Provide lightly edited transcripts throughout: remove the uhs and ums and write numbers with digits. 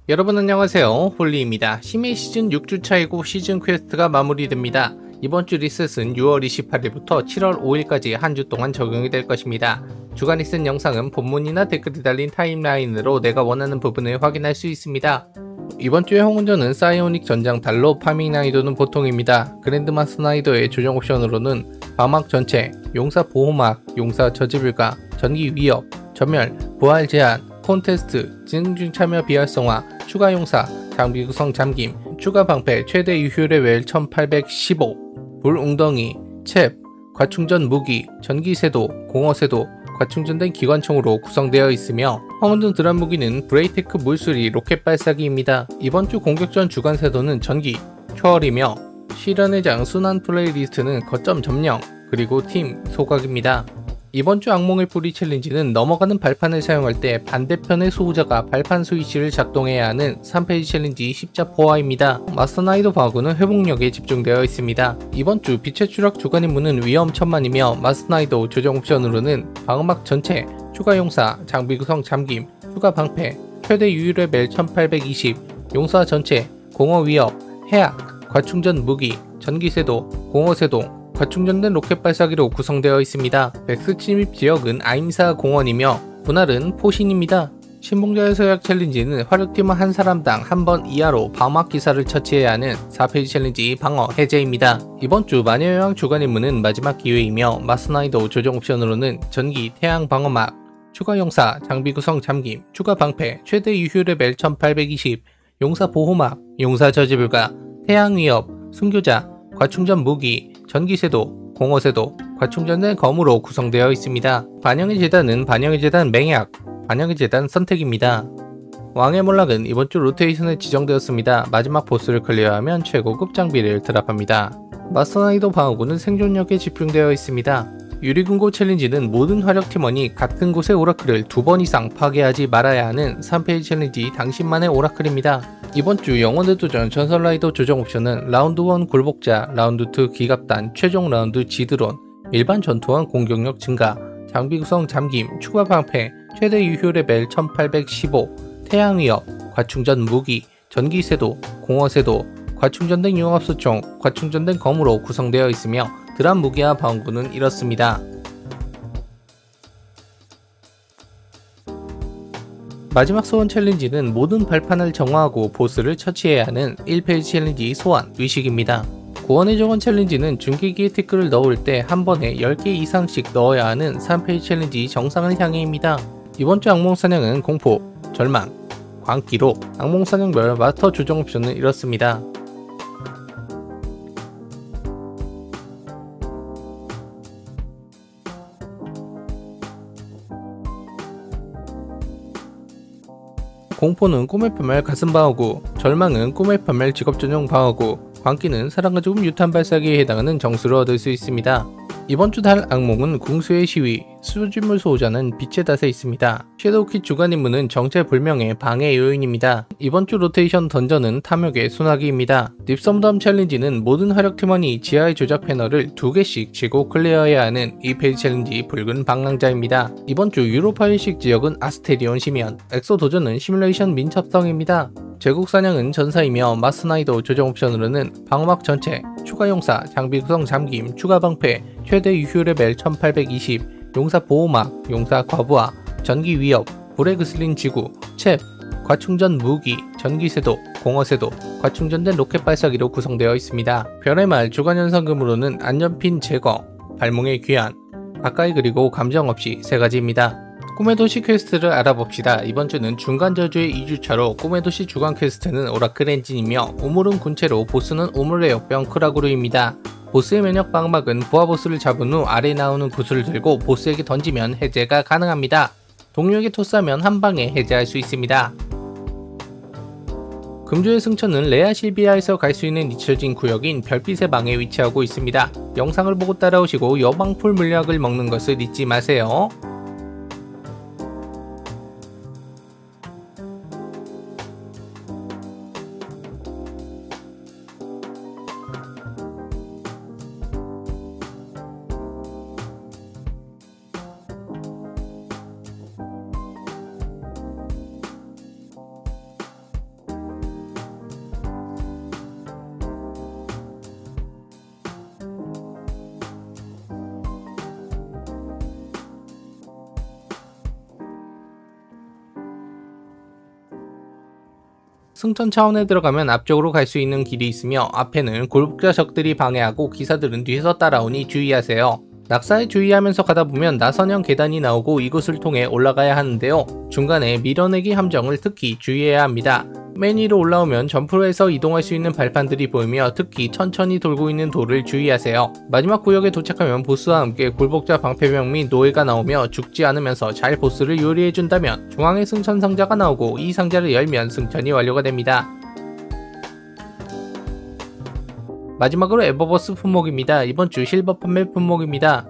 여러분 안녕하세요, 홀리입니다. 심해 시즌 6주차이고 시즌 퀘스트가 마무리됩니다. 이번 주 리셋은 6월 28일부터 7월 5일까지 한 주 동안 적용이 될 것입니다. 주간 리셋 영상은 본문이나 댓글이 달린 타임라인으로 내가 원하는 부분을 확인할 수 있습니다. 이번 주의 홍운전은 사이오닉 전장 달로, 파밍 난이도는 보통입니다. 그랜드마스 난이도의 조정 옵션으로는 방막 전체, 용사 보호막, 용사 저지불가, 전기 위협, 전멸, 부활 제한, 콘테스트, 진중 참여 비활성화, 추가 용사, 장비 구성 잠김, 추가 방패, 최대 유효 레벨 1815, 불 웅덩이, 챕, 과충전 무기, 전기 세도, 공허 세도, 과충전된 기관총으로 구성되어 있으며 황혼전 드랍 무기는 브레이테크 물수리 로켓 발사기입니다. 이번 주 공격전 주간 세도는 전기, 초월이며 실현의 장 순환 플레이리스트는 거점 점령, 그리고 팀 소각입니다. 이번 주 악몽의 뿌리 챌린지는 넘어가는 발판을 사용할 때 반대편의 소유자가 발판 스위치를 작동해야 하는 3페이지 챌린지 십자포화입니다. 마스터 난이도 방어구는 회복력에 집중되어 있습니다. 이번 주 빛의 추락 주간 임무는 위험 천만이며 마스터 난이도 조정 옵션으로는 방어막 전체, 추가 용사, 장비 구성 잠김, 추가 방패, 최대 유효 레벨 1820, 용사 전체, 공허 위협, 해악, 과충전 무기, 전기 세도, 공허 세도, 과충전된 로켓 발사기로 구성되어 있습니다. 백스 침입 지역은 아임사 공원이며 분할은 포신입니다. 신봉자의 서약 챌린지는 화력팀원 한 사람당 한 번 이하로 방어막 기사를 처치해야 하는 4페이지 챌린지 방어 해제입니다. 이번 주 마녀여왕 주간 임무는 마지막 기회이며 마스터 난이도 조정 옵션으로는 전기, 태양 방어막, 추가 용사, 장비 구성 잠김, 추가 방패, 최대 유효 레벨 1820, 용사 보호막, 용사 저지불가, 태양 위협, 순교자, 과충전 무기, 전기세도, 공허세도, 과충전된 검으로 구성되어 있습니다. 반영의 재단은 반영의 재단 맹약, 반영의 재단 선택입니다. 왕의 몰락은 이번 주 로테이션에 지정되었습니다. 마지막 보스를 클리어하면 최고급 장비를 드랍합니다. 마스터 난이도 방어구는 생존력에 집중되어 있습니다. 유리금고 챌린지는 모든 화력팀원이 같은 곳의 오라클을 2번 이상 파괴하지 말아야 하는 3페이지 챌린지 당신만의 오라클입니다. 이번 주 영혼의 도전 전설 라이더 조정 옵션은 라운드 1 굴복자, 라운드 2 기갑단, 최종 라운드 지드론, 일반 전투원 공격력 증가, 장비 구성 잠김, 추가 방패, 최대 유효 레벨 1815, 태양 위협, 과충전 무기, 전기 세도, 공허 세도, 과충전된 융합수총, 과충전된 검으로 구성되어 있으며 드랍 무기와 방어구는 이렇습니다. 마지막 소원 챌린지는 모든 발판을 정화하고 보스를 처치해야 하는 1페이지 챌린지 소환 의식입니다. 구원의 정원 챌린지는 중계기에 태클을 넣을 때 한 번에 10개 이상씩 넣어야 하는 3페이지 챌린지 정상을 향해입니다. 이번 주 악몽사냥은 공포, 절망, 광기로 악몽사냥별 마스터 조정 옵션은 이렇습니다. 공포는 꿈의 파멸 가슴 방어구, 절망은 꿈의 파멸 직업 전용 방어구, 광기는 사랑과 죽음 유탄 발사기에 해당하는 정수를 얻을 수 있습니다. 이번 주 달 악몽은 궁수의 시위, 수집물 소호자는 빛의 닷에 있습니다. 섀도우킷 주간 임무는 정체불명의 방해 요인입니다. 이번 주 로테이션 던전은 탐욕의 소나기입니다. 딥섬덤 챌린지는 모든 화력팀원이 지하의 조작 패널을 2개씩 치고 클리어해야 하는 2페이지 챌린지 붉은 방랑자입니다. 이번 주 유로파일식 지역은 아스테리온 심연, 엑소 도전은 시뮬레이션 민첩성입니다. 제국 사냥은 전사이며 마스터 난이도 조정 옵션으로는 방어막 전체, 추가 용사, 장비 구성 잠김, 추가 방패, 최대 유효 레벨 1820, 용사 보호막, 용사 과부하, 전기 위협, 불의 그슬린 지구, 챕, 과충전 무기, 전기 세도, 공허 세도, 과충전된 로켓 발사기로 구성되어 있습니다. 별의 말 주간 현상금으로는 안전핀 제거, 발몽의 귀환, 가까이 그리고 감정 없이 3가지입니다. 꿈의 도시 퀘스트를 알아봅시다. 이번 주는 중간 저주의 2주차로 꿈의 도시 주간 퀘스트는 오라클 엔진이며 우물은 군체로 보스는 우물의 역병 크라구르입니다. 보스의 면역 방막은 부하 보스를 잡은 후 아래 나오는 구슬을 들고 보스에게 던지면 해제가 가능합니다. 동료에게 토스하면 한방에 해제할 수 있습니다. 금주의 승천은 레아 실비아에서 갈 수 있는 잊혀진 구역인 별빛의 방에 위치하고 있습니다. 영상을 보고 따라오시고 여방풀 물약을 먹는 것을 잊지 마세요. 승천 차원에 들어가면 앞쪽으로 갈 수 있는 길이 있으며 앞에는 굴복자 적들이 방해하고 기사들은 뒤에서 따라오니 주의하세요. 낙사에 주의하면서 가다 보면 나선형 계단이 나오고 이곳을 통해 올라가야 하는데요. 중간에 밀어내기 함정을 특히 주의해야 합니다. 맨 위로 올라오면 점프로 해서 이동할 수 있는 발판들이 보이며 특히 천천히 돌고 있는 돌을 주의하세요. 마지막 구역에 도착하면 보스와 함께 굴복자 방패병 및 노예가 나오며 죽지 않으면서 잘 보스를 요리해준다면 중앙에 승천 상자가 나오고 이 상자를 열면 승천이 완료가 됩니다. 마지막으로 에버버스 품목입니다. 이번 주 실버 판매 품목입니다.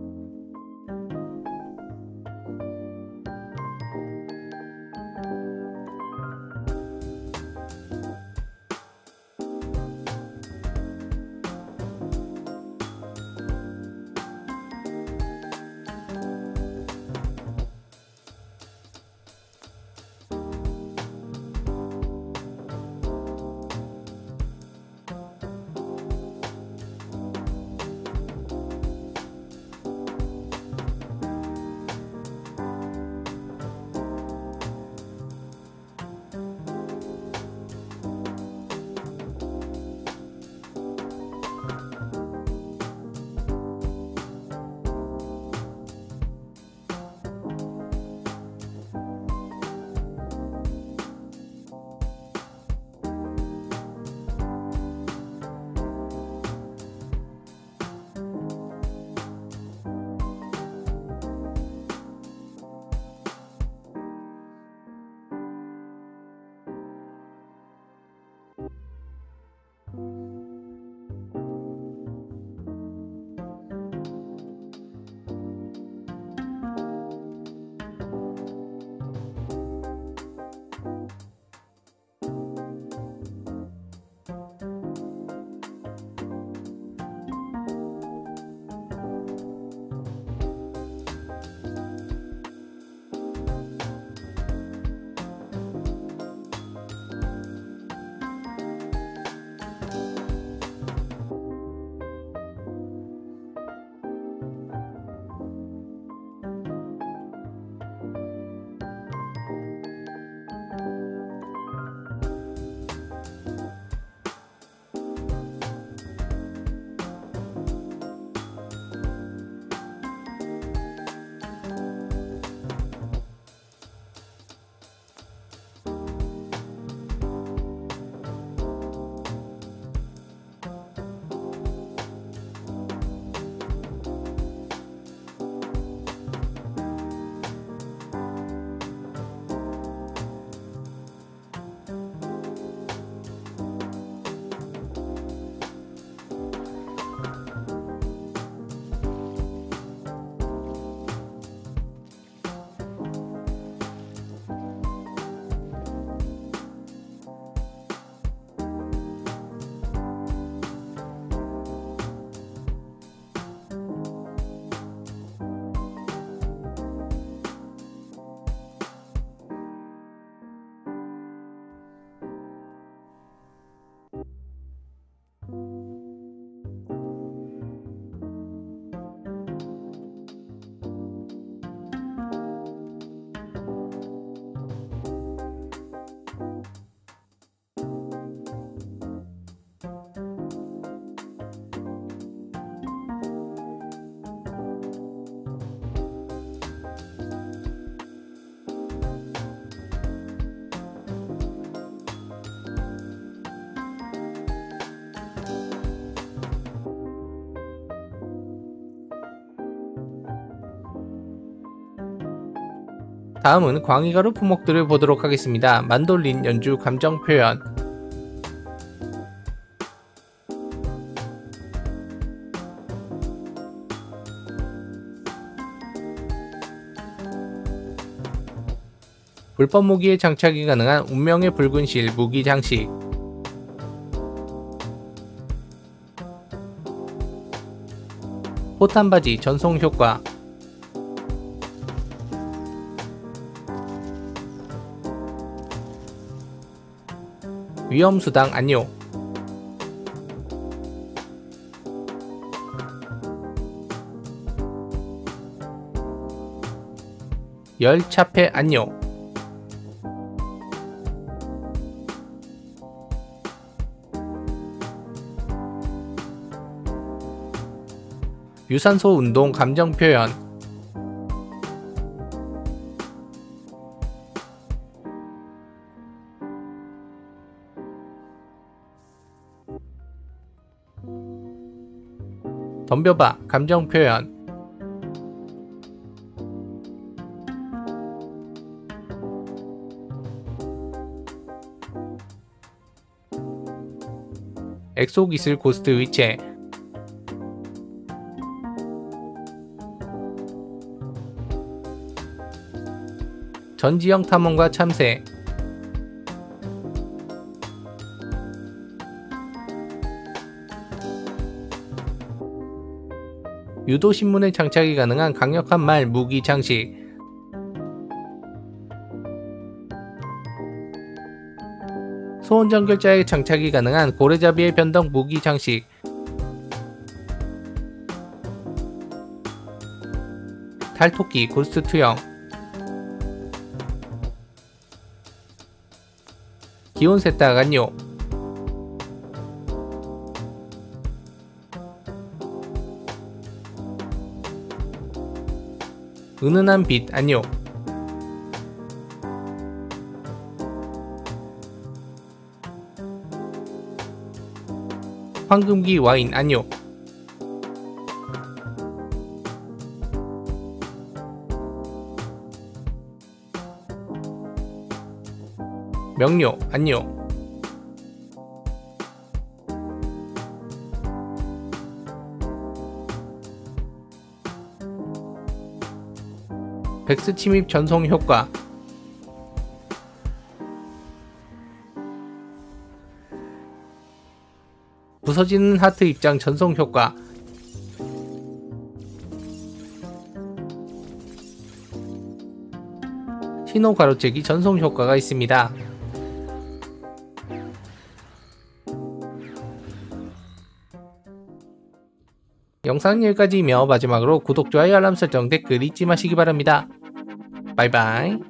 다음은 광희가루 품목들을 보도록 하겠습니다. 만돌린 연주 감정 표현, 불법 무기에 장착이 가능한 운명의 붉은 실 무기 장식, 포탄바지 전송 효과, 위험수당 안요, 열차폐 안요, 유산소 운동 감정 표현. 덤벼봐 감정 표현. 엑소기술 고스트 위체. 전지형 탐험과 참새. 유도 신문에 장착이 가능한 강력한 말 무기 장식. 소원 전결자에 장착이 가능한 고래잡이의 변덕 무기 장식. 달토끼 고스트 투영. 기온 세탁 안요. 은은한 빛 안요. 황금기 와인 안요. 명료 안요. 백스 침입 전송 효과. 부서지는 하트 입장 전송 효과. 신호 가로채기 전송 효과가 있습니다. 영상은 여기까지이며 마지막으로 구독, 좋아요, 알람 설정, 댓글 잊지 마시기 바랍니다. 바이바이.